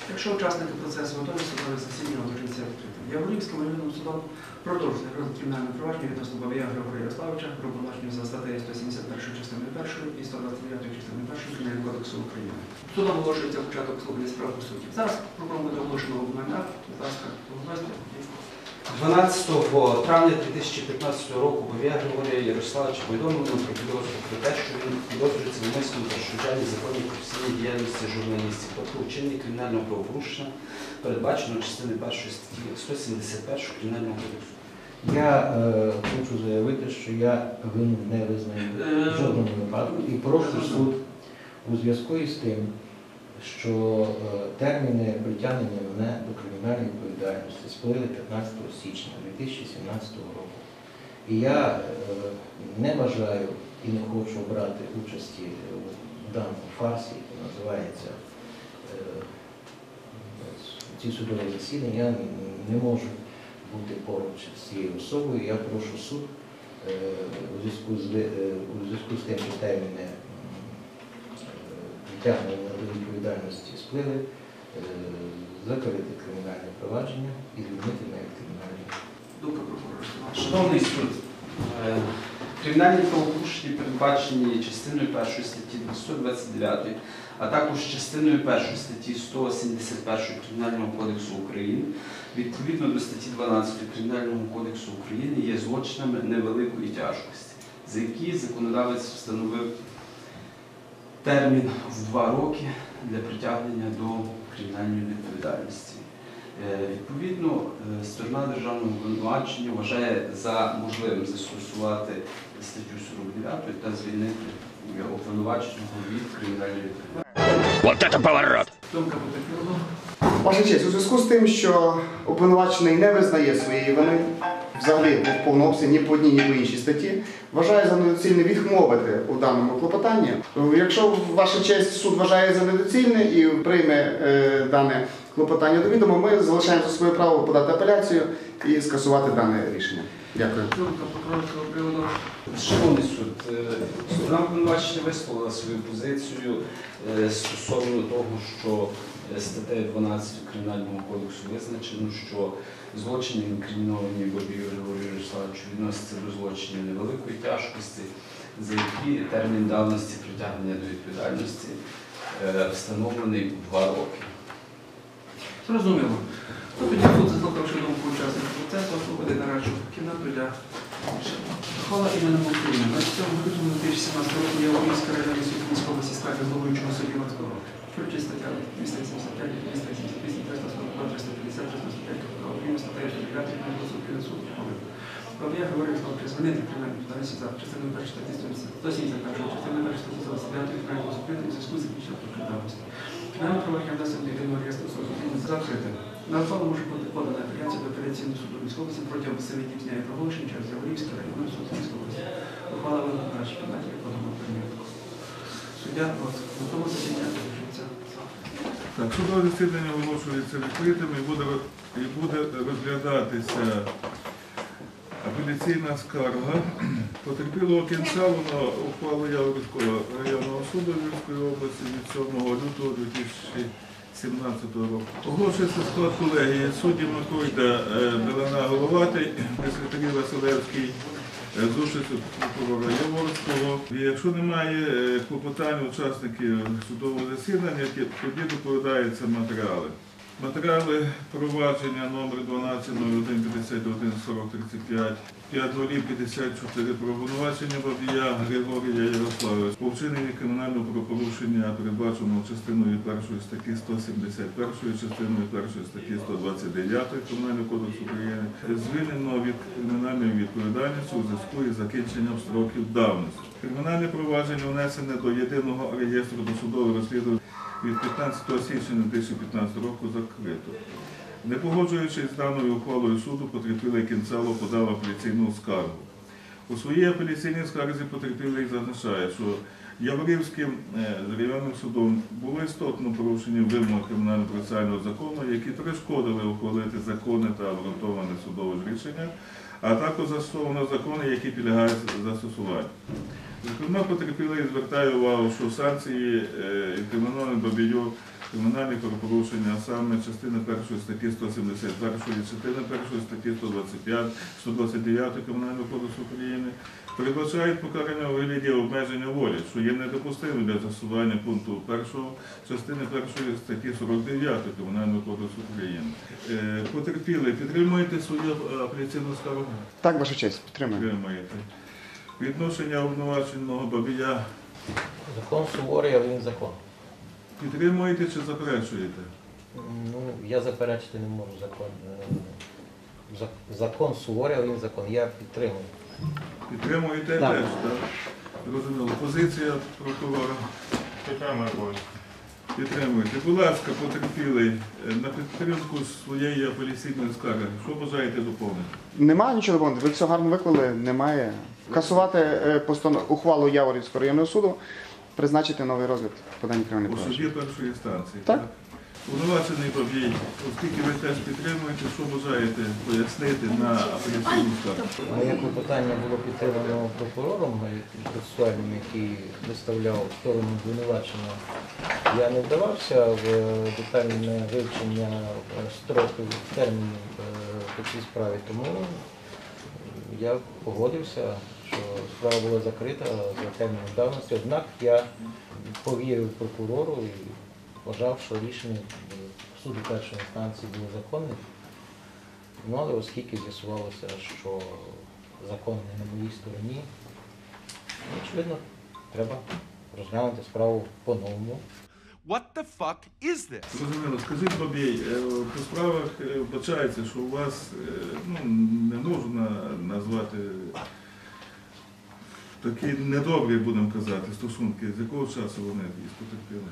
Якщо учасники процесу готові, судове засідання оголошується відкритим. Яворівським районним судом продовжує розгляд кримінального провадження відносно Бабія Григорія Ярославовича про обвинувачення за статтею 171 частини 1 і 129 частини 1 Кримінального кодексу України. Судом оголошується початок слухання справ по суті. Зараз прокурором буде оголошено обвинувальний акт. Будь ласка, оголосьте. 12 травня 2015 року Бабія Григорія Ярославовича повідомлено про підозру про те, що він підозрюється в умисному перешкоджанні законній професійній діяльності журналістів, тобто вчиненні кримінального правопорушення, передбаченого частини 1 статті 171 Кримінального кодексу. Я хочу заявити, що я вину не визнаю в жодному випадку і прошу суд у зв'язку із тим, що терміни притягнення мене до кримінальної відповідальності сплили 15 січня 2017 року. І я не бажаю і не хочу брати участі в даному фарсі, який називається ці судові засідання. Я не можу бути поруч з цією особою. Я прошу суд у зв'язку з тим, що терміни притягнення до відповідальності сплили, закрити кримінальне провадження і звільнити мене від кримінальної. Думка прокурора. Шановний суд, кримінальні правопорушення передбачені частиною 1 статті 129, а також частиною 1 статті 171 Кримінального кодексу України, відповідно до статті 12 Кримінального кодексу України є злочинами невеликої тяжкості, за які законодавець встановив термін в 2 роки для притягнення до кримінальної відповідальності. Відповідно, сторона державного обвинувачення вважає за можливим застосувати статтю 49 та звільнити обвинуваченого від кримінальної відповідальності. Вот это поворот! Думка потерпілого. Ваша честь, у зв'язку з тим, що обвинувачений не визнає своєї вини, взагалі в повному обсязі ні по одній, ні по іншій статті, вважаю за недоцільне відмовити у даному клопотанні. Якщо, ваша честь, суд вважає за недоцільне і прийме дане клопотання до відома, ми залишаємо за своє право подати апеляцію і скасувати дане рішення. Дякую. Думка прокурорського приводу. Шановний суд, сторона обвинувачення висловила свою позицію стосовно того, що статтею 12 Кримінального кодексу визначено, що злочини, інкриміновані Бабію Григорію Ярославовичу, відносяться до злочинів невеликої тяжкості, за які термін давності притягнення до відповідальності встановлений у 2 роки. Зрозуміло. Тоді суд, заслухавши думку учасників процесу, виходить на нарадчу кімнату для Хвала іменем України. 27 грудня 2017 року Яворівська районна суд Київської області став головуючого судді Морського. Включить стаття 275, 278, 342, 350, 345 КПК України, стаття 109 Кримінального кодексу суду. Бабія Григорій Ярославович звільнити кримінальну відповідальність за частиною 1 статті 171, частиною 1 статті 129 Кримінального кодексу України у зв'язку з закінченням прикладності. Кримінальне провадження внесено до єдиного реєстру судів закрите. На ухвалу може бути подана апеляція до апеляційного суду Київської області протягом 7 днів з дня проголошення через Яворівський районний суд Київської області. Ухвала виникла в нашій кімнаті, як подано примітку. Суддя, на тому засідання залишиться. Так, судове засідання оголошується відкритим і буде розглядатися апеляційна скарга потерпілого Кінцалу на ухвалу Яворівського районного суду Львівської області від 7 лютого 2017 року. Оголошується склад колегії судді Макойда, Белена Головатий, секретарі Василевський, з участю прокурора Яворського. І якщо немає клопотань учасників судового засідання, тоді доповідаються матеріали. Матеріали провадження номер 12.01.51.40.35, 5.054 про обвинувачення Бабія Григорія Ярославовича по вчиненні кримінального правопорушення, передбаченого частиною 1 статті 171, частиною 1 статті 129 Кримінального кодексу України, звільнено від кримінальної відповідальності у зв'язку із закінченням строків давності. Кримінальне провадження внесене до єдиного реєстру досудових розслідувань від 15 січня 2015 року закрито. Не погоджуючись з даною ухвалою суду, потерпілий Кінцало подав апеляційну скаргу. У своїй апеляційній скарзі потерпілий зазначає, що Яворівським районним судом були істотно порушені вимоги кримінально-процесуального закону, які перешкодили ухвалити законне та обґрунтоване судове рішення, а також застосовано закони, які підлягають застосуванню. Зокрема, потерпілий звертає увагу, що санкції інкримінованим Бабію кримінальні правопорушення, а саме частина 1 статті 171, частина 1 статті 125, 129 Кримінального кодексу України, передбачають покарання у вигляді обмеження волі, що є недопустимим для застосування пункту 1 частини 1 статті 49 Кримінального кодексу України. Потерпіли, підтримуєте свою апеляційну скаргу? Так, ваша честь, підтримую. Підтримуєте. Відношення обвинуваченого Бабія Закон суворий, але він закон. підтримуєте чи заперечуєте? Ну, я заперечити не можу закон. Закон суворий, але він закон. Я підтримую. Підтримуєте Так. теж, так? Розуміло. Позиція прокурора. Підтримую бою. Підтримуєте. Будь ласка, потерпілий, на підтримку своєї апеляційної скарги. Що бажаєте доповнити? Немає нічого доповнити, ви все гарно виклали, немає. Касувати ухвалу Яворівського районного суду, призначити новий розгляд подання кримінального У суді провадження. першої інстанції. Так. Обвинувачений Бабій, оскільки ви теж підтримуєте, що бажаєте пояснити на апеляційну скаргу? Моє клопотання було підтримано прокурором процесуальним, який виставляв сторону обвинувачення. Я не вдавався в детальне вивчення строків, термінів по цій справі, тому я погодився, що справа була закрита за терміном давності. Однак я повірив прокурору і вважав, що рішення суду першої інстанції було законним. Ну, але оскільки з'ясувалося, що закон не на моїй стороні, ну, очевидно, треба розглянути справу по-новому. What the fuck is this? Зрозуміло. Скажіть, Бабій, по справах вбачається, що у вас, не можу назвати такі недобрі, будемо казати, стосунки. З якого часу вони потерпіли?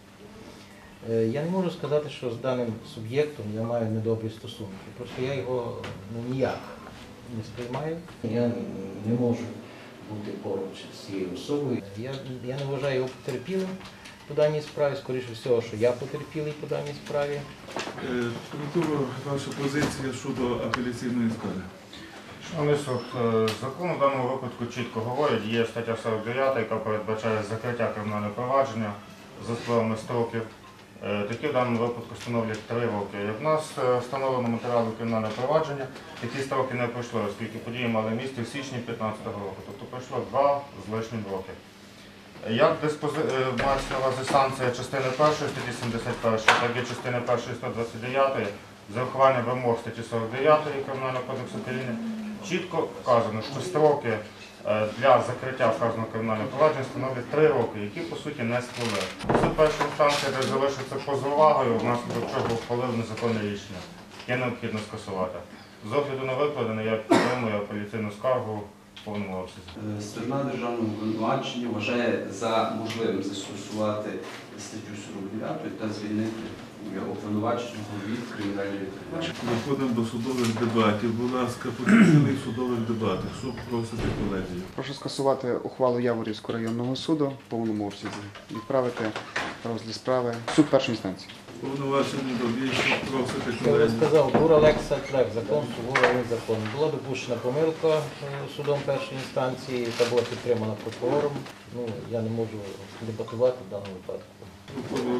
Я не можу сказати, що з даним суб'єктом я маю недобрі стосунки. Просто я його ніяк не сприймаю. Я не можу бути поруч з цією особою. Я не вважаю його потерпілим по даній справі, скоріше всього, що я потерпілий по даній справі. Прокурор, ваша позиція щодо апеляційної скарги? Шановний суд, закон у даному випадку чітко говорить, є стаття 49, яка передбачає закриття кримінального провадження за спливами строків. Такі в даному випадку становлять 3 роки. Як в нас встановлено матеріали кримінального провадження, такі строки не пройшли, оскільки події мали місце в січні 2015 року. Тобто пройшло 2 з лишнім роки. Як мається на увазі санкція частини 1 статті 71, так і частини 1 129, з урахуванням вимог статті 49 Кримінального кодексу України, чітко вказано, що строки для закриття вказаного кримінального провадження становлять 3 роки, які по суті не спливли. Суд першої інстанції, де залишиться поза увагою, внаслідок чого ухвалив незаконне рішення, яке необхідно скасувати. З огляду на викладене, я підтримую апеляційну скаргу в повному обсязі. Сторона державного обвинувачення вважає за можливим застосувати статтю 49 та звільнити обвинуваченого від кримінальної відповідальності. Переходимо до судових дебатів. Будь ласка, потерпілий в судових дебатах. Що просите колегію? Прошу скасувати ухвалу Яворівського районного суду в повному обсязі. Відправити розгляд справи в суд першої інстанції. Повноважені Бабій, що просите Я вже колегію? сказав, дура лекса трек, закон суворий, але закон. Була допущена помилка судом першої інстанції, яка була підтримана прокурором. Ну, я не можу дебатувати в даному випадку. Прокурор.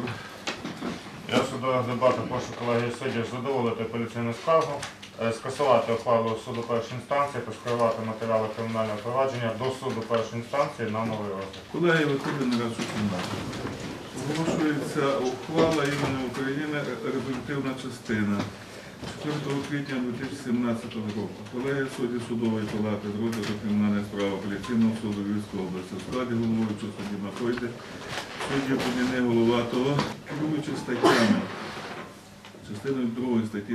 Я в судових дебатах прошу колегії суддів задоволити апеляційну скаргу, скасувати ухвалу суду першої інстанції та скерувати матеріали кримінального провадження до суду першої інстанції на новий розгляд. Колеги, виходить на нашу кімнату. Оголошується ухвала імені України резолютивна частина 4 квітня 2017 року. Колеги судді судової палати з розгляду кримінальної справи апеляційного суду Львівської області у складі головуючого судді Махойди, судді Поміни Головатого, керуючи статтями частиною 2 статті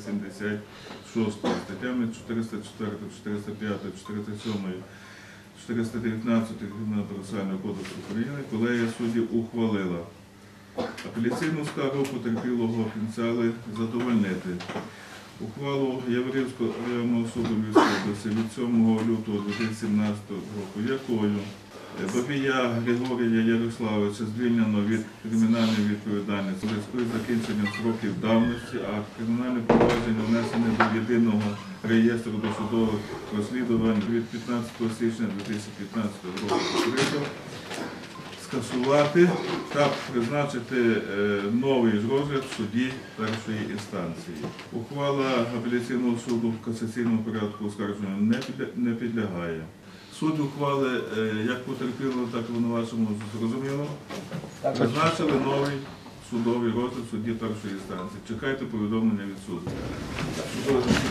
376, статтями 404, 405, 407, 419 Кримінально-процесуального кодексу України, колегія суддів ухвалила апеляційну скаргу потерпілого кінцяли задовольнити. Ухвалу Яворівського районного суду Львівської області від 7 лютого 2017 року, якою Бабія Григорія Ярославовича звільнено від кримінальної відповідальності у зв'язку з закінченням сроків давності, а кримінальне провадження внесене до єдиного реєстру досудових розслідувань від 15 січня 2015 року. скасувати та призначити новий розгляд в суді першої інстанції. Ухвала апеляційного суду в касаційному порядку оскарження не підлягає. Суть ухвали як потерпілого, так і винуваченому зрозуміло. Призначили новий судовий розгляд в суді першої інстанції. Чекайте повідомлення від суду. Судове засідання